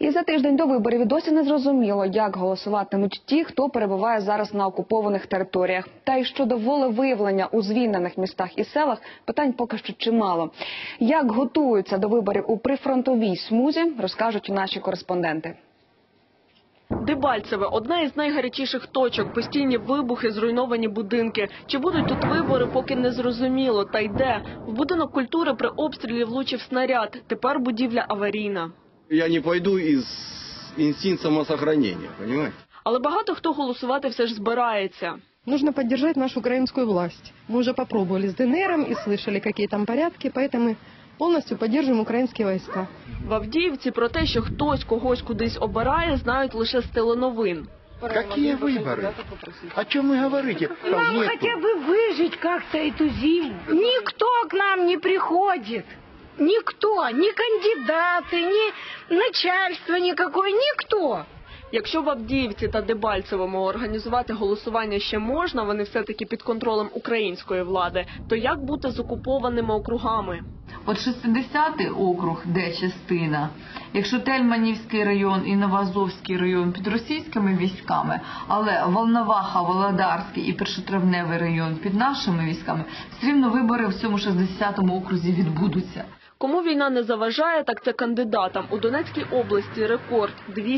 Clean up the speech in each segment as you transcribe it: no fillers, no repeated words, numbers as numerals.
І за тиждень до виборів досі не зрозуміло, як голосуватимуть ті, хто перебуває зараз на окупованих територіях. Та й щодо волевиявлення у звільнених містах і селах питань поки що чимало. Як готуються до виборів у прифронтовій смузі, розкажуть наші кореспонденти. Дебальцеве – одна із найгарячіших точок. Постійні вибухи, зруйновані будинки. Чи будуть тут вибори, поки не зрозуміло. Та й де? В будинок культури при обстрілі влучив снаряд. Тепер будівля аварійна. Я не пойду із інстинкту самосохранення, розумієте? Але багато хто голосувати все ж збирається. Нужно поддержать нашу украинскую власть. Мы уже попробовали с ДНРом и слышали, какие там порядки, поэтому полностью поддерживаем украинские войска. В Авдіївці про те, що хтось когось кудись обирає, знають лише з теленовин. Какие выборы? О чем вы говорите? Нам хотя бы выжить как-то эту зиму. Никто к нам не приходит. Никто, ни кандидаты, ни начальство никакое, никто. Якщо в Авдіївці та Дебальцевому організувати голосування ще можна, вони все-таки під контролем української влади, то як бути з окупованими округами? От 60-й округ, де частина, якщо Тельманівський район і Новоазовський район під російськими військами, але Волноваха, Володарський і Першотравневий район під нашими військами, все рівно вибори в цьому 60-му окрузі відбудуться. Кому війна не заважає, так це кандидатам. У Донецькій області рекорд.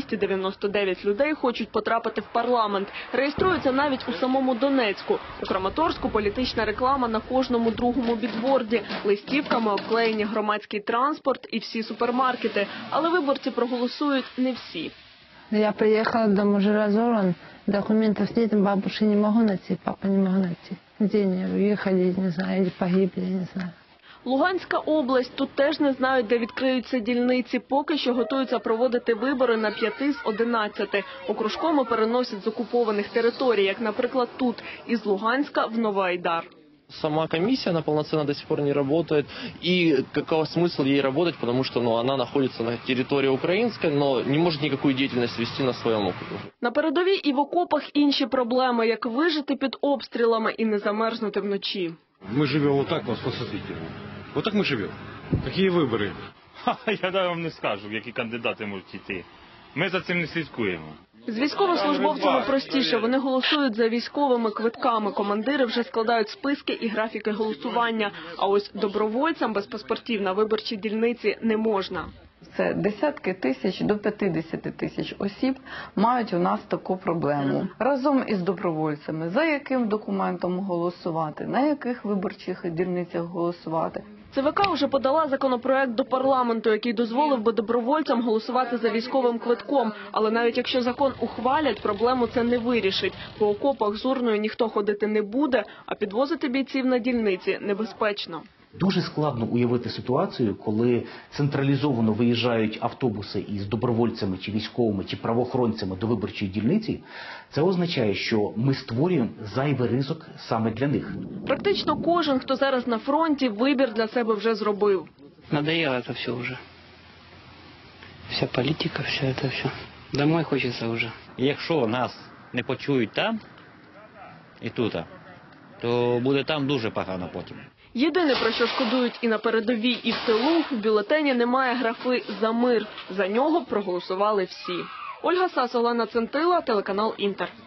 299 людей хочуть потрапити в парламент. Реєструються навіть у самому Донецьку. У Краматорську політична реклама на кожному другому бідборді. Листівками обклеєні громадський транспорт і всі супермаркети. Але виборці проголосують не всі. Я приехала, дом уже разорван, документов нет, бабушки не могу найти, папа не могу найти. Где они уехали, не знаю, или погибли, не знаю. Луганська область. Тут теж не знають, де відкриються дільниці. Поки що готуються проводити вибори на 5 з 11. Окружкоми переносять з окупованих територій, як, наприклад, тут, із Луганська в Новоайдар. Сама комиссия, она полноценно до сих пор не работает. И какой смысл ей работать, потому что она находится на территории украинской, но не может никакую деятельность вести на своем округе. На передовій і в окопах інші проблеми, як вижити під обстрілами і не замерзнути вночі. Мы живем вот так, вот посмотрите. Вот так мы живем. Какие выборы? Я вам не скажу, які кандидати можуть йти. Ми за цим не слідкуємо. З військовослужбовцями простіше. Вони голосують за військовими квитками. Командири вже складають списки і графіки голосування. А ось добровольцям без паспортів на виборчій дільниці не можна. Це десятки тисяч до 50 тисяч осіб мають у нас таку проблему. Разом із добровольцями, за яким документом голосувати, на яких виборчих дільницях голосувати. ЦВК вже подала законопроект до парламенту, який дозволив би добровольцям голосувати за військовим квитком. Але навіть якщо закон ухвалять, проблему це не вирішить. По окопах з урною ніхто ходити не буде, а підвозити бійців на дільниці небезпечно. Дуже складно уявити ситуацію, коли централізовано виїжджають автобуси із добровольцями, чи військовими, чи правоохоронцями до виборчої дільниці. Це означає, що ми створюємо зайвий ризик саме для них. Практично кожен, хто зараз на фронті, вибір для себе вже зробив. Надоело це все вже. Вся політика, все. Домой хочеться вже. Якщо нас не почують там і тут, то буде там дуже погано потім. Єдине, про що шкодують і на передовій, і в тилу, в бюлетені немає графи «За мир». За нього проголосували всі. Ольга Сас, Олена Центила, телеканал «Інтер».